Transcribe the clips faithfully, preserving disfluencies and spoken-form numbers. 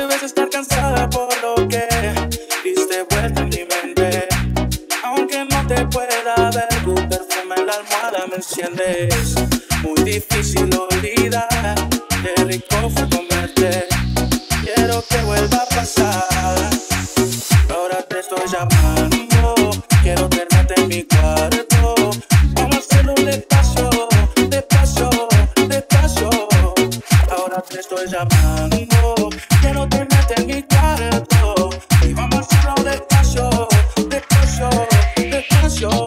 debes estar cansada por lo que diste vuelta en mi mente. Aunque no te pueda ver, tu perfume en la almohada me enciendes. Muy difícil olvidar, qué rico fue comerte. Quiero que vuelva a pasar. Ahora te estoy llamando, quiero tenerte en mi cuarto. Vamos a hacerlo despacio, despacio, despacio. Ahora te estoy llamando, quiero tenerte en mi cuarto. Y vamos a hacerlo despacio, despacio, despacio.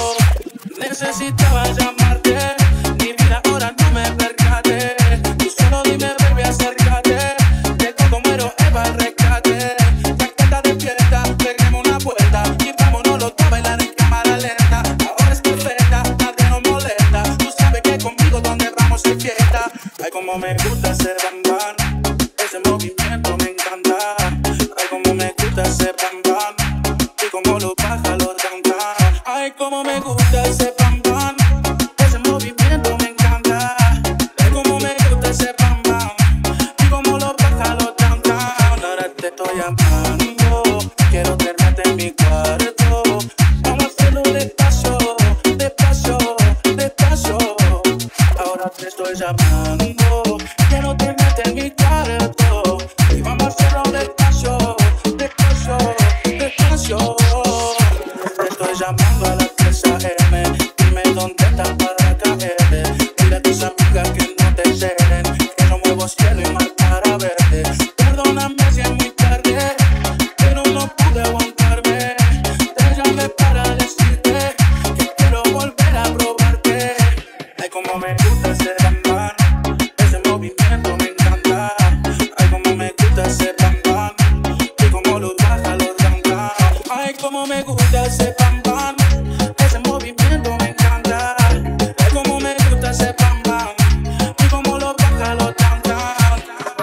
Necesitaba llamarte, mi vida ahora no me percate. Tú solo dime, baby, acércate. Llego como héroe para el rescate. Despierta, despierta, peguemos una vuelta y vámonos los dos a bailar en cámara lenta. Ahora es perfecta, nadie nos molesta. Tú sabes que conmigo donde vamos hay fiesta. Ay, como me gusta ese bam bam, ese movimiento me encanta. Ay, como me gusta ese bam bam y como lo baja los down down. Ay, como me gusta ese bam bam, ese movimiento me encanta. Ay, como me gusta ese bam bam y como lo baja los down down. Ahora te estoy llamando, quiero tenerte en mi cuarto. Vamos a hacerlo despacio, despacio, despacio. Ahora te estoy llamando, quiero tenerte en mi cuarto. Y vamos a hacerlo despacio, despacio, despacio. Te estoy llamando a las tres a eme, dime dónde estás para caerle. Dile a tus amigas que no te ceden, que no muevo cielo y mar para verte. Perdóname si es muy tarde, pero no pude aguantarme. Te llamé para decirte que quiero volver a probarte. Ay, como me gusta ese bam bam, ese movimiento me encanta. Ay, como me gusta ese bam bam y como lo baja los down down. Ay, como me gusta ese bam bam, ese movimiento me encanta. Ay, como me gusta ese bam bam y como lo baja los down down.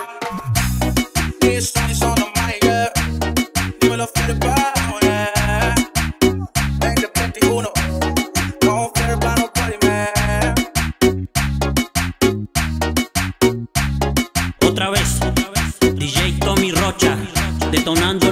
This song is on the mic, yeah. Dímelo fuerte, vamos, yeah. veinte veintiuno, vamos fuerte, plano, party, man. Otra vez, D J Tommy Rocha, detonando.